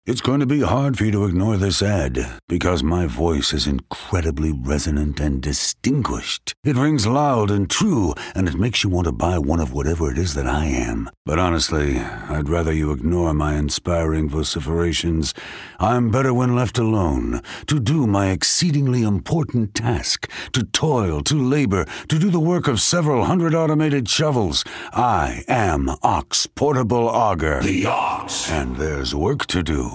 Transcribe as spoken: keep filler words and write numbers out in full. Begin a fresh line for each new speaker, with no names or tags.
It's going to be hard for you to ignore this ad, because my voice is incredibly resonant and distinguished. It rings loud and true, and it makes you want to buy one of whatever it is that I am. But honestly, I'd rather you ignore my inspiring vociferations. I'm better when left alone, to do my exceedingly important task, to toil, to labor, to do the work of several hundred automated shovels. I am Ox Portable Auger.
The Ox.
And there's work to do.